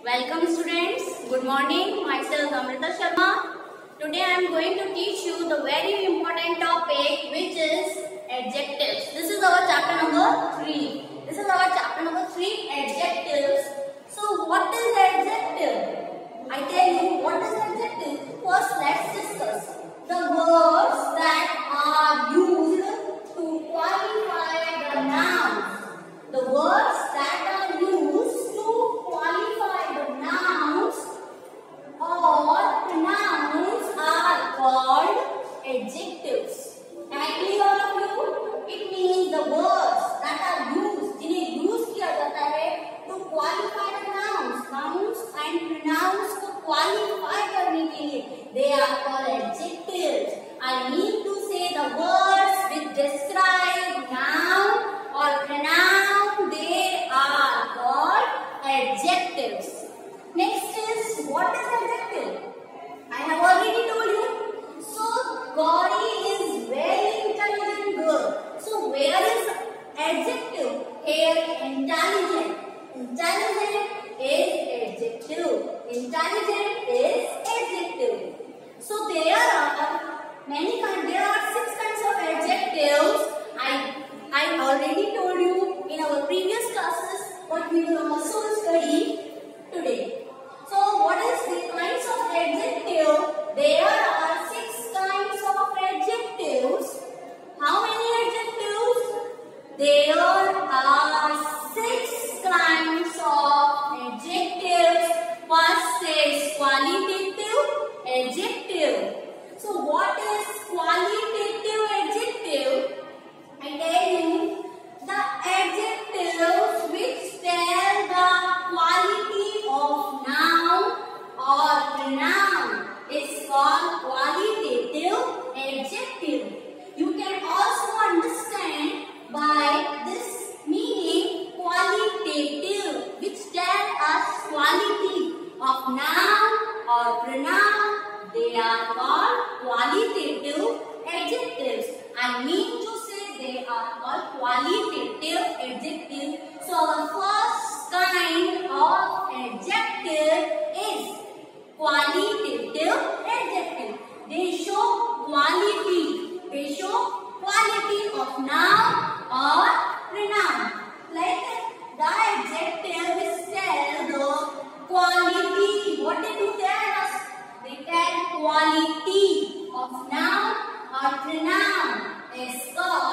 Welcome students. Good morning. Myself Amrita Sharma. Today I am going to teach you the very important topic which is adjectives. This is our chapter number 3. Adjectives. So what is adjective? I tell you what is adjective. First let's discuss the words that are used to qualify the nouns. The words that are used to qualify the nouns or pronouns are called adjectives. Am I clear all of you? It means the words that are used, जिन्हें use किया जाता है to qualify the nouns and pronouns को qualify करने के लिए they are called adjectives. I mean to say the words which describe noun or pronoun, they are called adjectives. Next is what is adjective? I have already told you. So Gauri is very intelligent girl. So where is adjective? Here intelligent. Intelligent is adjective. Intelligent is adjective. So there are many kinds. There are 6 kinds of adjectives. I already told you in our previous classes, but we will also study today. So what is the kinds of adjective? There are 6 kinds of adjectives. How many adjectives? There are 6 kinds of adjectives. First is qualitative adjective. So what is qualitative adjective? I tell you, the adjectives which tell the quality of noun or pronoun is called qualitative adjective. You can also understand by this meaning qualitative, which tell us quality of noun or pronoun. They are called qualitative adjectives. I mean to say they are called qualitative adjectives. So our first kind of adjective is qualitative adjective. They show quality. They show quality of noun or pronoun. Like the adjective is tell the quality. What did you tell us? They tell quality of noun or pronoun is called